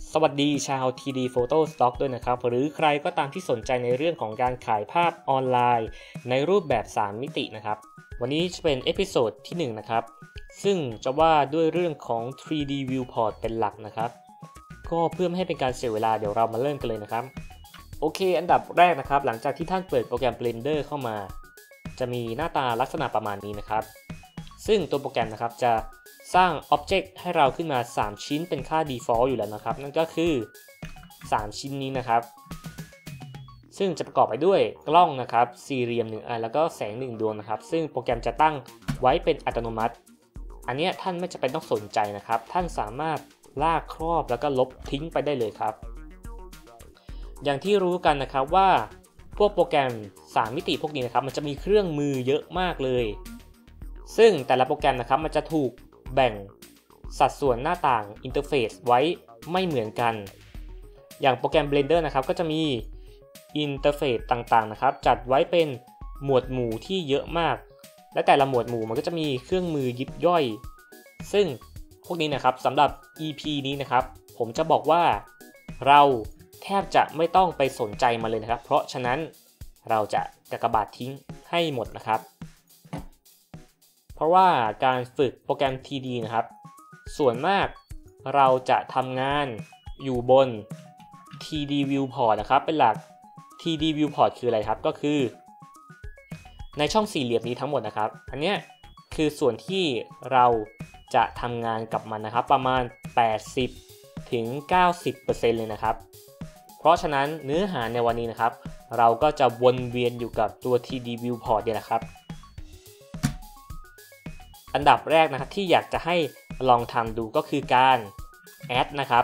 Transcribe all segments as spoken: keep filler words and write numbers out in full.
สวัสดีชาว ที ดี Photo Stock ด้วยนะครับหรือใครก็ตามที่สนใจในเรื่องของการขายภาพออนไลน์ในรูปแบบสามมิตินะครับวันนี้จะเป็นเอพิโซดที่หนึ่งนะครับซึ่งจะว่าด้วยเรื่องของ ทรี ดี Viewport เป็นหลักนะครับก็เพื่อไม่ให้เป็นการเสียเวลาเดี๋ยวเรามาเริ่มกันเลยนะครับโอเคอันดับแรกนะครับหลังจากที่ท่านเปิดโปรแกรม Blender เข้ามาจะมีหน้าตาลักษณะประมาณนี้นะครับซึ่งตัวโปรแกรมนะครับจะสร้าง Object ให้เราขึ้นมาสามชิ้นเป็นค่า Default อยู่แล้วนะครับนั่นก็คือสามชิ้นนี้นะครับซึ่งจะประกอบไปด้วยกล้องนะครับสี่เหลี่ยมหนึ่งอันแล้วก็แสงหนึ่งดวงนะครับซึ่งโปรแกรมจะตั้งไว้เป็นอัตโนมัติอันนี้ท่านไม่จำเป็นต้องสนใจนะครับท่านสามารถลากครอบแล้วก็ลบทิ้งไปได้เลยครับอย่างที่รู้กันนะครับว่าพวกโปรแกรมสามมิติพวกนี้นะครับมันจะมีเครื่องมือเยอะมากเลยซึ่งแต่ละโปรแกรมนะครับมันจะถูกแบ่งสัดส่วนหน้าต่างอินเทอร์เฟซไว้ไม่เหมือนกันอย่างโปรแกรม Blender นะครับก็จะมีอินเทอร์เฟซต่างๆนะครับจัดไว้เป็นหมวดหมู่ที่เยอะมากและแต่ละหมวดหมู่มันก็จะมีเครื่องมือยิบย่อยซึ่งพวกนี้นะครับสำหรับ อี พี นี้นะครับผมจะบอกว่าเราแทบจะไม่ต้องไปสนใจมันเลยนะครับเพราะฉะนั้นเราจะกากบาททิ้งให้หมดนะครับเพราะว่าการฝึกโปรแกรม ที ดี นะครับส่วนมากเราจะทำงานอยู่บน ที ดี Viewport นะครับเป็นหลัก ที ดี Viewport คืออะไรครับก็คือในช่องสี่เหลี่ยมนี้ทั้งหมดนะครับอันนี้คือส่วนที่เราจะทำงานกับมันนะครับประมาณ แปดสิบถึงเก้าสิบเปอร์เซ็นต์ เลยนะครับเพราะฉะนั้นเนื้อหาในวันนี้นะครับเราก็จะวนเวียนอยู่กับตัว ที ดี Viewport เนี่ยนะครับอันดับแรกนะครับที่อยากจะให้ลองทำดูก็คือการ add นะครับ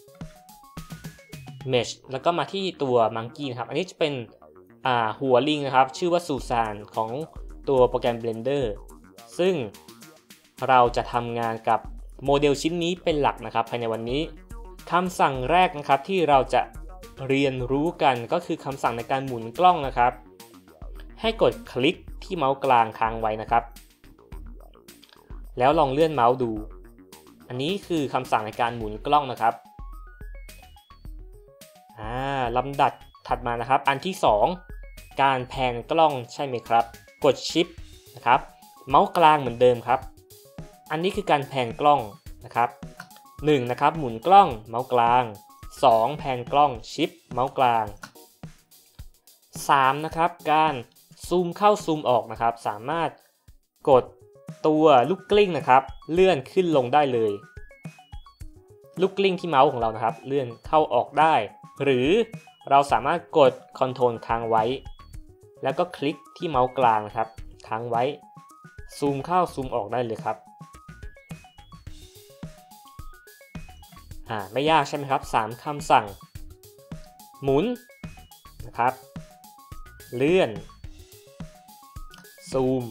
mesh แล้วก็มาที่ตัว monkey นะครับอันนี้จะเป็นอ่าหัวลิงนะครับชื่อว่าซูซานของตัวโปรแกรม Blender ซึ่งเราจะทำงานกับโมเดลชิ้นนี้เป็นหลักนะครับภายในวันนี้คำสั่งแรกนะครับที่เราจะเรียนรู้กันก็คือคำสั่งในการหมุนกล้องนะครับให้กดคลิกที่เมาส์กลางค้างไว้นะครับแล้วลองเลื่อนเมาส์ดูอันนี้คือคำสั่งในการหมุนกล้องนะครับอ่าลำดับถัดมานะครับอันที่สองการแพนกล้องใช่ไหมครับกดชิปนะครับเมาส์กลางเหมือนเดิมครับอันนี้คือการแพนกล้องนะครับหนึ่งนะครับหมุนกล้องเมาส์กลางสองแพนกล้องชิปเมาส์กลางสามนะครับการซูมเข้าซูมออกนะครับสามารถกดตัวลูกกลิ้งนะครับเลื่อนขึ้นลงได้เลยลูกกลิ้งที่เมาส์ของเรานะครับเลื่อนเข้าออกได้หรือเราสามารถกดคอนโทรลค้างไว้แล้วก็คลิกที่เมาส์กลางนะครับค้างไว้ซูมเข้าซูมออกได้เลยครับอ่าไม่ยากใช่ไหมครับสามคำสั่งหมุนนะครับเลื่อนซูม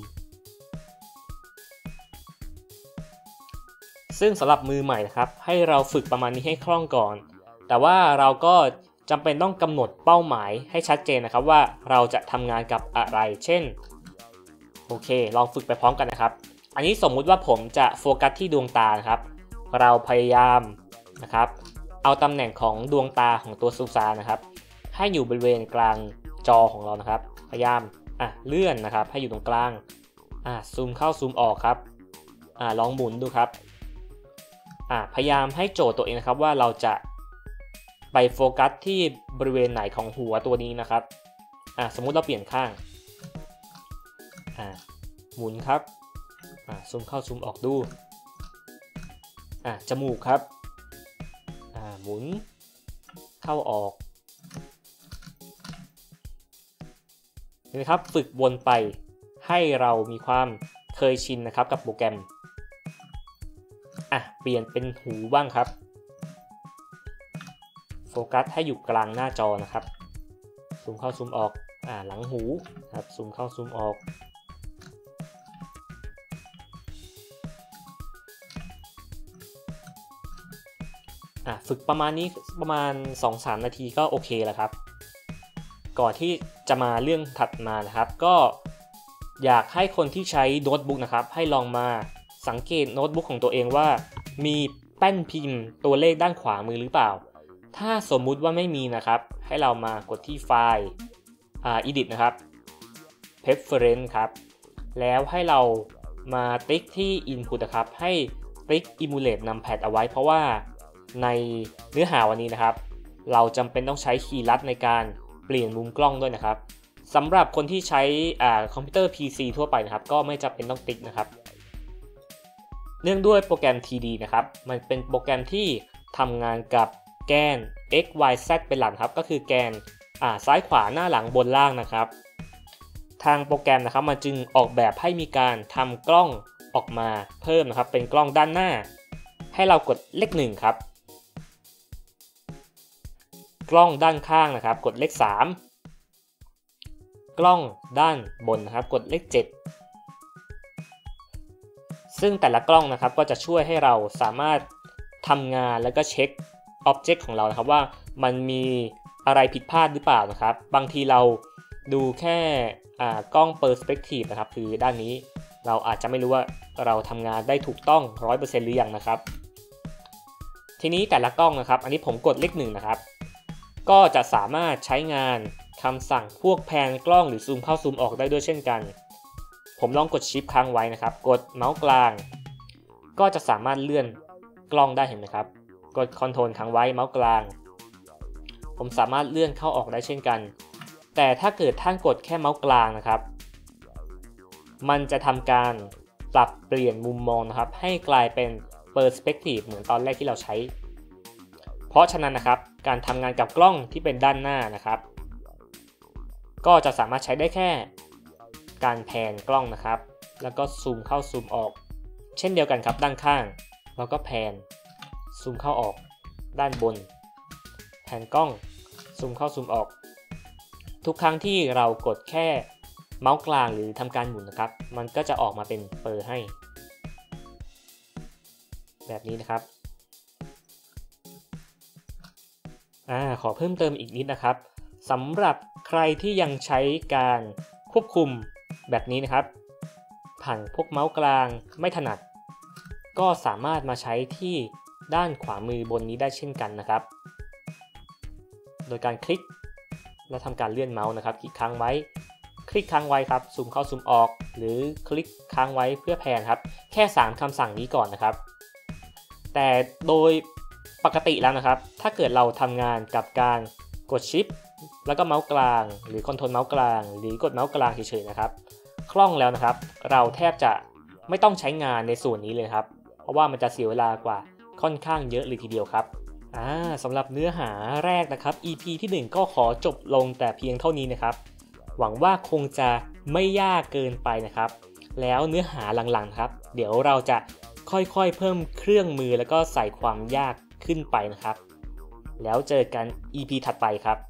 ซึ่งสำหรับมือใหม่นะครับให้เราฝึกประมาณนี้ให้คล่องก่อนแต่ว่าเราก็จำเป็นต้องกำหนดเป้าหมายให้ชัดเจนนะครับว่าเราจะทำงานกับอะไรเช่นโอเคลองฝึกไปพร้อมกันนะครับอันนี้สมมุติว่าผมจะโฟกัสที่ดวงตานะครับเราพยายามนะครับเอาตำแหน่งของดวงตาของตัวซูซานนะครับให้อยู่บริเวณกลางจอของเรานะครับพยายามอ่ะเลื่อนนะครับให้อยู่ตรงกลางอ่ะซูมเข้าซูมออกครับอ่ะลองหมุนดูครับอ่ะพยายามให้โจทย์ตัวเองนะครับว่าเราจะไปโฟกัสที่บริเวณไหนของหัวตัวนี้นะครับอ่ะสมมุติเราเปลี่ยนข้างอ่ะหมุนครับอ่ะซูมเข้าซูมออกดูอ่ะจมูกครับอ่ะหมุนเข้าออกนี่นะครับฝึกวนไปให้เรามีความเคยชินนะครับกับโปรแกรมอ่ะเปลี่ยนเป็นหูบ้างครับโฟกัสให้อยู่กลางหน้าจอนะครับซูมเข้าซูมออกอ่าหลังหูครับซูมเข้าซูมออกอ่ะฝึกประมาณนี้ประมาณ สองถึงสาม นาทีก็โอเคแล้วครับก่อนที่จะมาเรื่องถัดมานะครับก็อยากให้คนที่ใช้โน้ตบุ๊กนะครับให้ลองมาสังเกตโน้ตบุ๊กของตัวเองว่ามีแป้นพิมพ์ตัวเลขด้านขวามือหรือเปล่าถ้าสมมุติว่าไม่มีนะครับให้เรามากดที่ไฟล์อ่า edit นะครับ preference ครับแล้วให้เรามาติ๊กที่ input นะครับให้ติ๊ก emulate numpad เอาไว้เพราะว่าในเนื้อหาวันนี้นะครับเราจำเป็นต้องใช้คีย์ลัดในการเปลี่ยนมุมกล้องด้วยนะครับสำหรับคนที่ใช้อ่าคอมพิวเตอร์ พี ซี ทั่วไปนะครับก็ไม่จำเป็นต้องติ๊กนะครับเนื่องด้วยโปรแกรม ที ดี นะครับมันเป็นโปรแกรมที่ทำงานกับแกน x y z เป็นหลักครับก็คือแกนอ่าซ้ายขวาหน้าหลังบนล่างนะครับทางโปรแกรมนะครับมันจึงออกแบบให้มีการทำกล้องออกมาเพิ่มนะครับเป็นกล้องด้านหน้าให้เรากดเลขหนึ่งครับกล้องด้านข้างนะครับกดเลขสามกล้องด้านบนนะครับกดเลขเจ็ดซึ่งแต่ละกล้องนะครับก็จะช่วยให้เราสามารถทำงานแล้วก็เช็คอ็อบเจกต์ของเรานะครับว่ามันมีอะไรผิดพลาดหรือเปล่านะครับบางทีเราดูแค่กล้อง Perspective นะครับคือด้านนี้เราอาจจะไม่รู้ว่าเราทำงานได้ถูกต้อง ร้อยเปอร์เซ็นต์ หรือยังนะครับทีนี้แต่ละกล้องนะครับอันนี้ผมกดเลขหนึ่งนะครับก็จะสามารถใช้งานคำสั่งพวกแพนกล้องหรือซูมเข้าซูมออกได้ด้วยเช่นกันผมลองกด Shift ค้างไว้นะครับกดเมาส์กลางก็จะสามารถเลื่อนกล้องได้เห็นไหมครับกด Ctrl ค้างไว้เมาส์กลางผมสามารถเลื่อนเข้าออกได้เช่นกันแต่ถ้าเกิดท่านกดแค่เมาส์กลางนะครับมันจะทำการปรับเปลี่ยนมุมมองนะครับให้กลายเป็น Perspective เหมือนตอนแรกที่เราใช้เพราะฉะนั้นนะครับการทำงานกับกล้องที่เป็นด้านหน้านะครับก็จะสามารถใช้ได้แค่การแพนกล้องนะครับแล้วก็ซูมเข้าซูมออกเช่นเดียวกันครับด้านข้างแล้วก็แพนซูมเข้าออกด้านบนแพนกล้องซูมเข้าซูมออกทุกครั้งที่เรากดแค่เมาส์กลางหรือทำการหมุนนะครับมันก็จะออกมาเป็นเปอร์ให้แบบนี้นะครับอ่าขอเพิ่มเติมอีกนิดนะครับสำหรับใครที่ยังใช้การควบคุมแบบนี้นะครับผ่านพวกเมาส์กลางไม่ถนัดก็สามารถมาใช้ที่ด้านขวามือบนนี้ได้เช่นกันนะครับโดยการคลิกแล้วทำการเลื่อนเมาส์นะครับคลิกค้างไว้คลิกค้างไว้ครับซูมเข้าซูมออกหรือคลิกค้างไว้เพื่อแพนครับแค่สามคำสั่งนี้ก่อนนะครับแต่โดยปกติแล้วนะครับถ้าเกิดเราทำงานกับการกดชิปแล้วก็เมาส์กลางหรือคอนโทรลเมาส์กลางหรือกดเมาส์กลางเฉยๆนะครับคล่องแล้วนะครับเราแทบจะไม่ต้องใช้งานในส่วนนี้เลยครับเพราะว่ามันจะเสียเวลากว่าค่อนข้างเยอะเลยทีเดียวครับอ่าสำหรับเนื้อหาแรกนะครับ อี พี ที่หนึ่งก็ขอจบลงแต่เพียงเท่านี้นะครับหวังว่าคงจะไม่ยากเกินไปนะครับแล้วเนื้อหาหลังๆครับเดี๋ยวเราจะค่อยๆเพิ่มเครื่องมือแล้วก็ใส่ความยากขึ้นไปนะครับแล้วเจอกัน อี พี ถัดไปครับ